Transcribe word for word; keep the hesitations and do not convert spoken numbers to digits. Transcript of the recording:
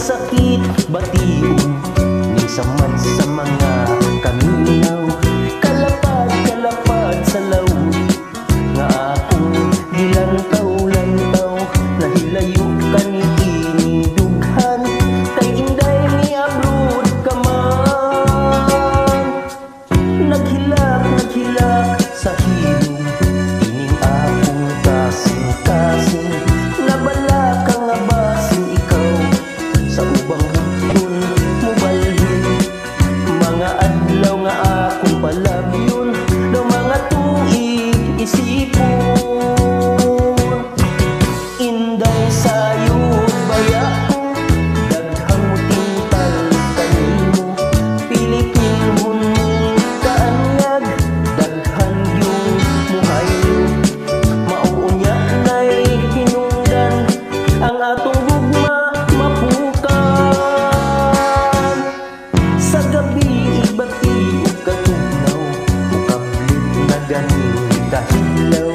sakit batiw ning samad sa mga kaminaw, kalapad kalapad sa lawod nga akong gilantaw-lantaw, nahilayo kanikining dughan kay Inday ni abroad ka man. Naghilak naghilak sa hilong ining akong kasing-kasing, nabala ka nga basin ikaw sa ubang bukon mo balhin. Mga adlaw nga akong palabyon daw mga tuig isipon. Inday sayod baya ko daghang mo tintal kanimo, Pilipinhon mong kaanyag daghan yung muhayo. Mauunya na'y hinungdan ang atong gugma mapukan. Sa gabi ibati ug katugnaw, ukablit na ganing kahilaw,